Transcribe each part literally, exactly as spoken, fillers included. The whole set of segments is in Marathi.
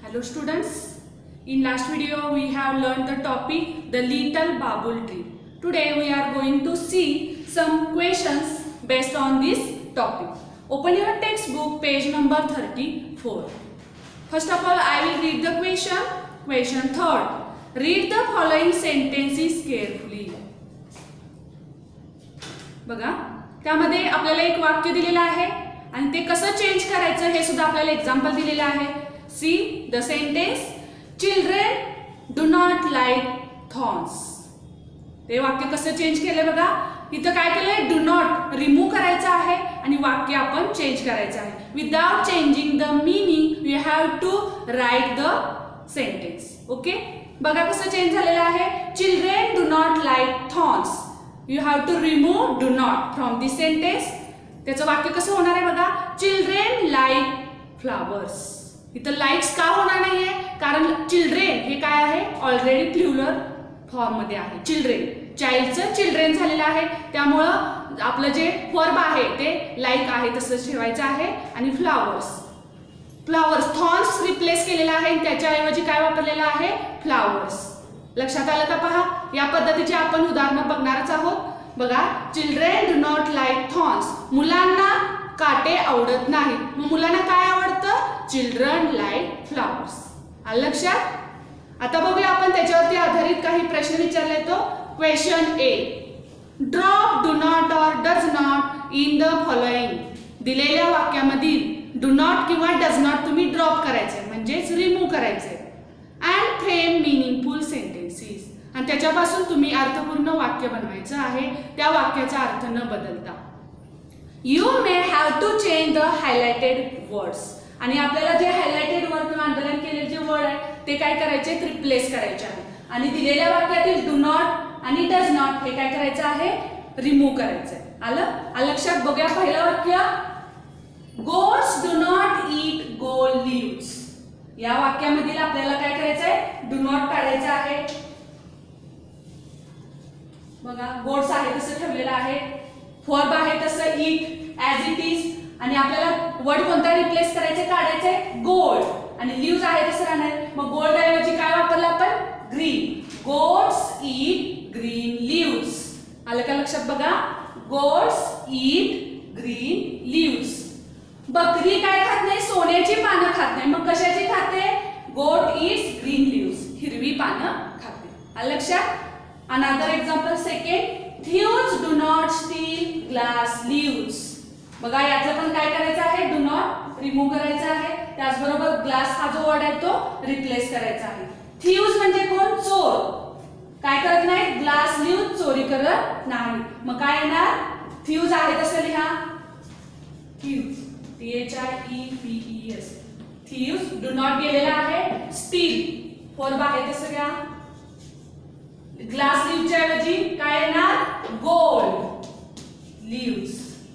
Hello students, in last video we have learned the topic the little babul tree. Today we are going to see some questions based on this topic. Open your textbook page number thirty-four. First of all I will read the question. Question third. Read the following sentences carefully. बघा त्यामध्ये आपल्याला एक वाक्य दिलेलं आहे आणि ते कसं चेंज करायचं हे सुद्धा आपल्याला एक्झाम्पल दिलेलं आहे. See the sentence. Children do not like thorns. ते वाक्य कसं चेंज केलं बघा. इथं काय केलंय do not रिमूव्ह करायचं आहे आणि वाक्य आपण चेंज करायचं आहे. Without changing the meaning you have to write the sentence. Okay बघा कसं चेंज झालेलं आहे. Children do not like thorns. You have to remove do not from this sentence. त्याचं वाक्य कसं होणार आहे बघा. Children like flowers. इथं लाईक्स का होणार नाहीये कारण चिल्ड्रेन हे काय आहे ऑलरेडी प्लुरल फॉर्म मध्ये आहे. चिल्ड्रेन चाइल्डचं चिल्ड्रेन झालेलं आहे त्यामुळं आपलं जे वर्ब आहे ते लाईक आहे तसंच ठेवायचं आहे आणि फ्लावर्स फ्लावर्स थॉर्न्स रिप्लेस केलेला आहे त्याच्याऐवजी काय वापरलेलं आहे फ्लावर्स. लक्षात आलं का पहा. या पद्धतीचे आपण उदाहरणं बघणारच आहोत. बघा children do not like thorns. मुलांना काटे आवडत नाहीत. मग मुलांना काय आवडतं चिल्ड्रन लाईक फ्लावर्स. आलं लक्षात. आता बघूया आपण त्याच्यावरती आधारित काही प्रश्न विचारले. तो question A. Drop do not और does not in the following. दिलेल्या वाक्यामधील डू नॉट किंवा डज नॉट तुम्ही ड्रॉप करायचे म्हणजेच रिमूव्ह करायचे. अँड फ्रेम मिनिंगफुल सेंटेन्सेस आणि त्याच्यापासून तुम्ही अर्थपूर्ण वाक्य बनवायचं आहे त्या वाक्याचा अर्थ न बदलता. You may have to change the highlighted words. आणि आपल्याला जे हायलाइटेड वर्ड किंवा अंडरलाइन केलेले जे वर्ड आहे ते काय करायचे रिप्लेस करायचे आहे आणि दिलेल्या वाक्यातील डू नॉट आणि डज नॉट हे काय करायचं आहे रिमूव्ह करायचं आहे. आलं लक्षात. बघूया पहिलं वाक्य. Goats do not eat gold leaves. या वाक्यामधील आपल्याला काय करायचं आहे डू नॉट काढायचं आहे. बघा गोट्स आहे तसं ठेवलेलं आहे. वर्ब आहे तसं ईट ॲज इट इज आणि आपल्याला वर्ड कोणता रिप्लेस करायचे काढायचे गोल्ड आणि लिव्स आहे तसं राहणार. मग गोल्ड ऐवजी काय वापरलं आपण green. Goats eat green leaves. आलं का लक्षात. बघा गोट्स ईट ग्रीन लिव्स. बकरी काय खात नाही सोन्याची पानं खात नाही. मग कशाची खाते गोट ईट्स ग्रीन लिव्स. हिरवी पानं खाते. आलं लक्षात. Another example second. Thieves do not steal glass leaves. बघा यातलं पण काय करायचं आहे डू नॉट रिमूव्ह करायचं आहे. त्याचबरोबर ग्लास हा जो वर्ड आहे तो रिप्लेस करायचा आहे. थीव्स म्हणजे कोण चोर. काय करत नाही ग्लास लिव्स चोरी करत नाही. मग काय येणार थीव्स आहे तसं लिहा. Thieves T H I E P E S. Thieves do not गेलेला आहे. स्टील वर्ब आहे तसं घ्या. ग्लास लिव्सच्या ऐवजी काय येणार गोल्ड लिव्स.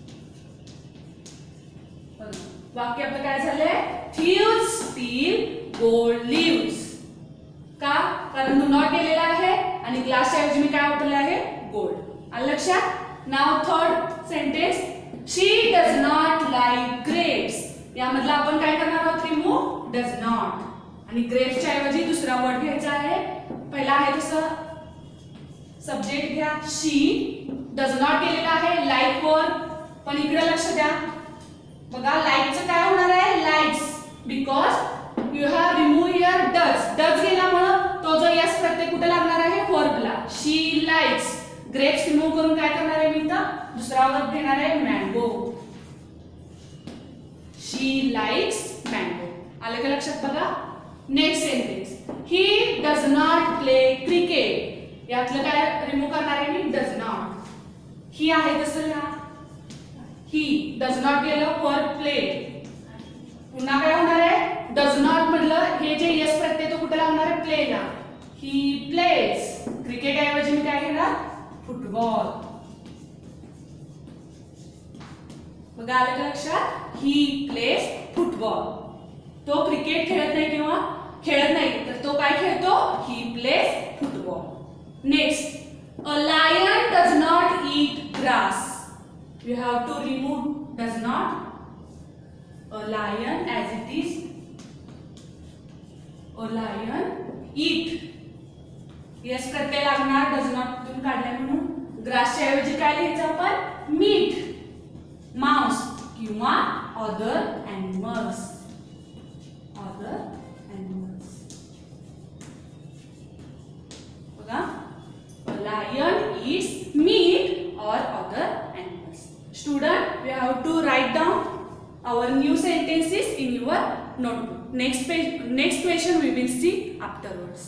वाक्य आपलं काय झालंय थीव्स स्टील गोल्ड लिव्स. का कारण डू नॉट गेलेला आहे आणि ग्लासच्या ऐवजी मी काय वापरले आहे गोल्ड. आलं लक्षात. Now third sentence. She does not like grapes. यामधला आपण काय करणार आहोत रिमूव्ह डज नॉट आणि ग्रेप्सच्या ऐवजी दुसरा वर्ड घ्यायचा आहे. पहिला आहे तसं सब्जेक्ट घ्या शी. डज नॉट गेलेला आहे लाईक वर पण इकडे लक्ष द्या. बघा लाईकचं काय होणार आहे likes because you have remove your does. Does गेल्यामुळं तो जो यस प्रत्येक कुठे लागणार आहे वर्बला. She likes. ग्रेप्स रिमूव्ह करून काय करणार आहे मी इथं दुसरा वर्ब घेणार आहे मँगो. शी लाईक्स मँगो. आलं का लक्षात. बघा next sentence. He does not play cricket. यातलं काय रिमूव्ह करणार आहे मी डज नॉट. ही आहे तसं लिहा. ही डज नॉट गेलं फॉर प्ले. पुन्हा काय होणार आहे डज नॉट म्हटलं हे जे यस प्रत्यय तो कुठे लागणार आहे प्लेला. He plays. क्रिकेट ऐवजी मी काय घेणार फुटबॉल. बघा आलं का लक्षात. He plays football. तो क्रिकेट खेळत नाही किंवा खेळत नाही तर तो काय खेळतो he plays football. Next. A lion does not eat grass. You have to remove does not. A lion as it is a lion eat. Es प्रत्यय लागणार, डज नॉट तून काढलाय म्हणून. ग्रासच्या ऐवजी काय लिहायचं आपण? मीट. माउस किंवा अदर एनिमल्स. Other animals. बघा, अ लायन ईट्स मीट और other animals. Student, you have to write down our new sentences in your notebook. Next page, next question we will see afterwards.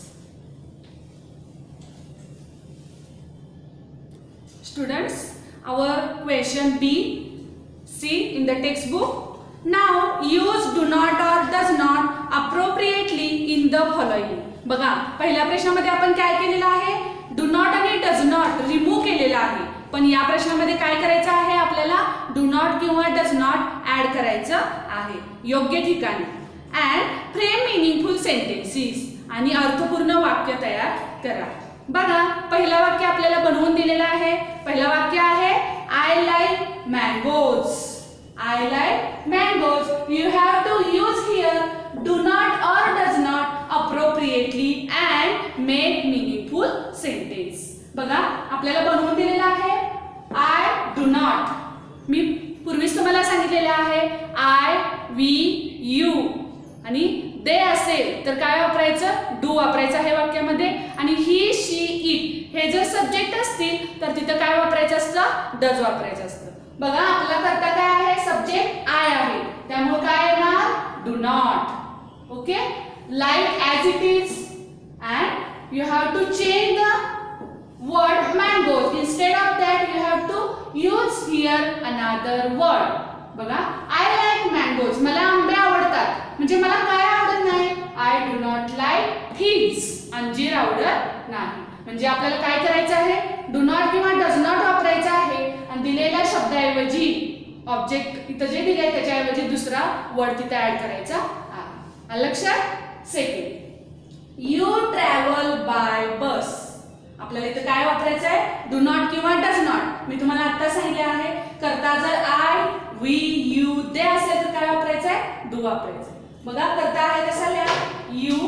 Students, our question B, see in the textbook. Now use do not or does not appropriately in the following. बघा, पहिल्या प्रश्नामध्ये आपण काय केलेलं आहे? डू नॉट आणि डज नॉट रिमूव्ह केलेला आहे. पण या प्रश्नामध्ये काय करायचं आहे? आपल्याला डू नॉट किंवा डज नॉट ऍड करायचं आहे योग्य ठिकाणी. अँड फ्रेम मिनिंगफुल सेंटेन्सेस आणि अर्थपूर्ण वाक्य तयार करा. बघा, पहिला वाक्य आपल्याला बनवून दिलेला आहे. पहिलं वाक्य आहे I like mangoes. I like mangoes. You have to use here do not और does not appropriately and make meaningful sentence. बघा, आपल्याला बनवून दिलेला आहे आय डू नॉट. मी पूर्वीच तुम्हाला सांगितलेले आहे आय, वी, यू आणि दे असेल तर काय वापरायचं? डू वापरायचं आहे वाक्यामध्ये. आणि ही, शी, इट हे जर सब्जेक्ट असतील तर तिथं काय वापरायचं असतं? डज वापरायचं असतं. बघा, आपला करता काय आहे? सब्जेक्ट आय आहे, त्यामुळे काय येणार? Do not. Okay. Like as it is and you have to change the word mangoes. Instead of that you have to use here another word. बघा, I like mangoes. मला आंबे आवडतात. म्हणजे मला काय आवडत नाही? I do not like figs. अंजीर आवडत नाही. म्हणजे आपल्याला काय करायचं आहे? do not किंवा does not वापरायचं आहे आणि दिलेल्या शब्दाऐवजी ऑब्जेक्ट इथं जे दिले त्याच्याऐवजी दुसरा वर्ड तिथे ऍड करायचा आहे. लक्षात? Second, you travel by bus. आपल्याला इथं काय वापरायचं आहे? डू नॉट किंवा डज नॉट. मी तुम्हाला आता सांगितले आहे, करता जर आय, वी, यू, दे असेल तर काय वापरायचं आहे? डू वापरायचं. बघा, करता आहे कसा लिहा? You,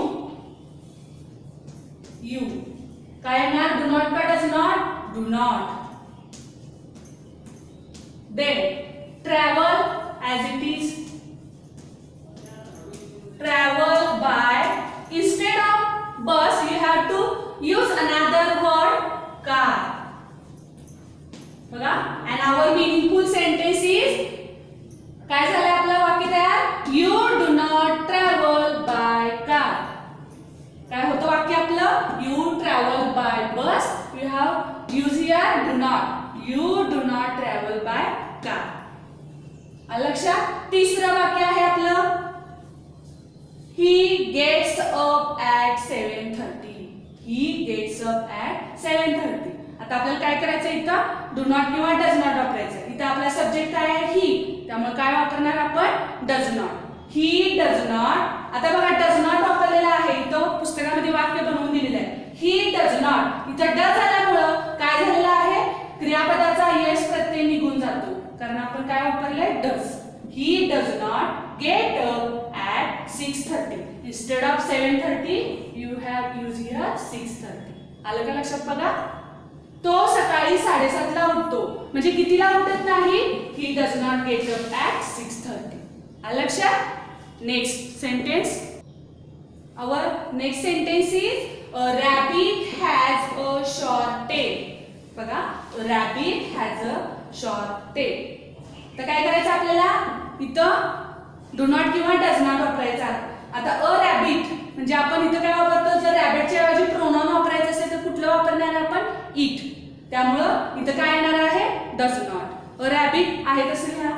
you. काय येणार? डू नॉट का does not? Do not. Then travel as it is. Travel by. Instead of bus you have to use another word car. बघा, and our meaningful sentence is काय झालं आपलं वाक्य तयार? You do not travel by car. काय होतं वाक्य आपलं? You travel by bus. You have use here do not. You do not travel by car. आलं लक्षात? तिसरं वाक्य आहे आपलं He gets up at seven thirty. He gets up at seven thirty. आता आपल्याला काय करायचं? इथं डू नॉट किंवा डज नॉट वापरायचं. इथं आपला सब्जेक्ट आहे ही, त्यामुळे काय वापरणार आपण? Does not. He does not. आता बघा, डज नॉट वापरलेला आहे इथं पुस्तकामध्ये वाक्य बनवून दिलेलं आहे. He does not. इथं डज आल्यामुळं काय झालेलं आहे? क्रियापदाचा यश प्रत्यय निघून जातो, कारण आपण काय वापरलंय? Does. He does not get up at six thirty. Instead of seven thirty, you have used here six thirty. आलं का लक्षात? बघा, तो सकाळी साडेसात ला उठतो. म्हणजे कितीला उठत नाही? He does not get up at six thirty. आलं लक्षात? Next sentence. Our next sentence is a rabbit has a short tail. बघा, a rabbit has a short tail. तर काय करायचं आपल्याला? इथं डू नॉट किंवा डज नॉट वापरायचा. आता अ रॅबिट म्हणजे आपण इथं काय वापरतो? जर रॅबिटच्या ऐवजी प्रोनाउन वापरायचं असेल तर कुठलं वापरणार आपण? इट. त्यामुळं इथं काय येणार आहे? Does not. अ रॅबिट आहे तसं लिहा.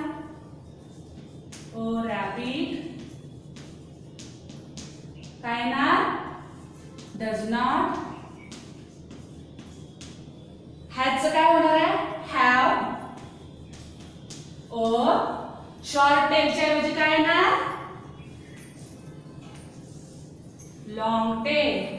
अ रॅबिट काय येणार? Does not. हॅजचं काय होणार आहे? हॅव. ओ शॉर्ट टेलच्या ऐवजी काय येणार? Long tail.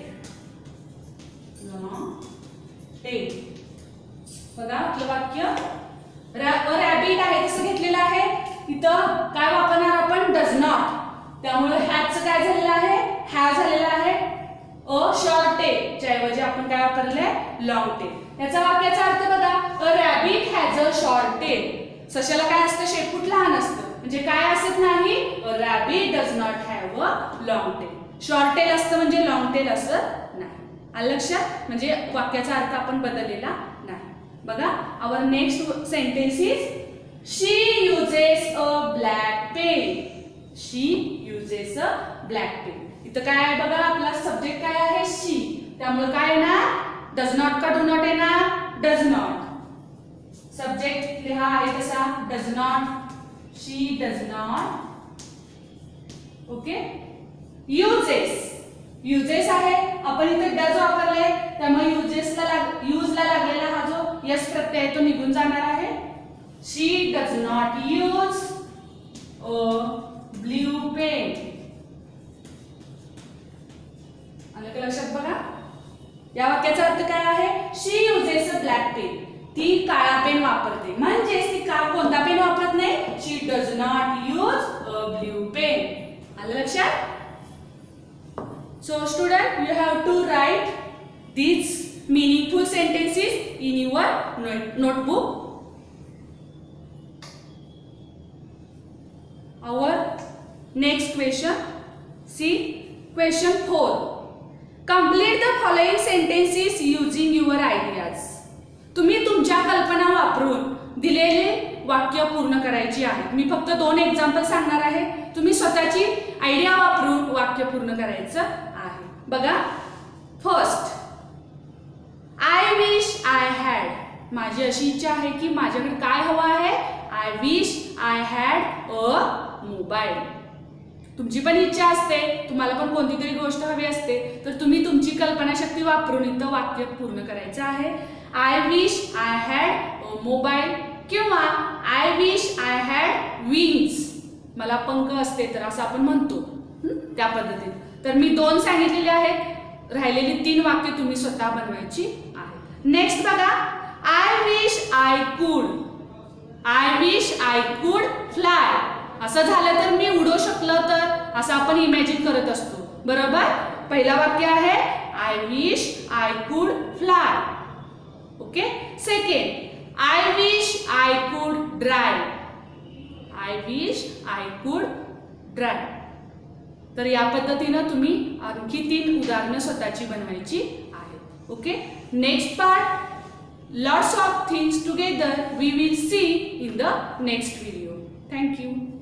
Long tail. बघा, आपलं वाक्य रॅबिट आहे तसं घेतलेलं आहे. इथं काय वापरणार आपण? Does not. त्यामुळे हॅजचं काय झालेलं आहे? हॅव झालेला आहे अ शॉर्ट टेल च्या ऐवजी आपण काय वापरले लॉंग टेल। याचा वाक्याचा अर्थ बघा, a rabbit has a short tail. सशाला काय असतं, शेपूट लहान असतं, म्हणजे काय असत नाही, a rabbit does not have a long tail. Short tail असतं म्हणजे लॉंग टेल असत नाही। आलं लक्षात, म्हणजे वाक्याचा अर्थ आपण बदललेला नाही। बघा, our next sentence is she uses a black pen. She uses a black pen. इथं काय आहे बघा, आपला सब्जेक्ट काय आहे शी, त्यामुळे काय येणार, डज नॉट का डू नॉट येणार, डज नॉट। सब्जेक्ट लिहा आहे तसा does not, she does not. Okay, uses, uses आहे, आपण इथे डज वापरले त्यामुळे युजेसला लाग यूजला लागलेला हा जो यस प्रत्यय तो निघून जाणार आहे। She does not use a blue pen. आलं का लक्षात बघा, या वाक्याचा अर्थ काय आहे, she uses a black pen. ती काळा पेन वापरते, म्हणजे ती का कोणता पेन वापरत नाही, she does not use a blue pen. आलं लक्षात। So student, you have to write these meaningful sentences in your notebook. Our next question, see question four. Complete the following sentences using your ideas. तुम्ही तुमच्या कल्पना वापरून दिलेले वाक्य पूर्ण करायची आहेत। मी फक्त दोन एक्झाम्पल सांगणार आहे, तुम्ही स्वतःची आयडिया वापरून वाक्य पूर्ण करायचं आहे। बघा, first, I wish I had. माझी अशी इच्छा आहे की माझ्याकडे काय हवं आहे, I wish I had a mobile. तुमची पण इच्छा असते, तुम्हाला पण कोणती तरी गोष्ट हवी असते, तर तुम्ही तुमची कल्पनाशक्ती वापरून इथं वाक्य पूर्ण करायचं आहे। I wish I had a mobile किंवा I wish I had wings. मला पंख असते तर असं आपण म्हणतो त्या पद्धतीने। तर मी दोन सांगितलेले आहेत, राहिलेली तीन वाक्य तुम्ही स्वतः बनवायची आहेत। नेक्स्ट बघा, I wish I could, I wish I could fly. असं झालं तर मी उडू शकलो तर, असं आपण इमॅजिन करत असतो, बरोबर। पहिला वाक्य आहे I wish I could fly. Okay, second, I wish I could drive, I wish I could drive. तर या पद्धतीनं तुम्ही आणखी तीन उदाहरणं स्वतःची बनवायची आहेत। Okay, next part, lots of things together we will see in the next video. Thank you.